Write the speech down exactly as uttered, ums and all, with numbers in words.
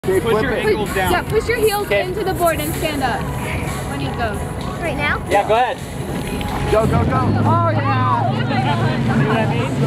Okay, push your ankles Push, down. yeah, push your heels Okay. into the board and stand up when you go. Right now? Yeah, go ahead. Go, go, go. Oh yeah. See what I mean?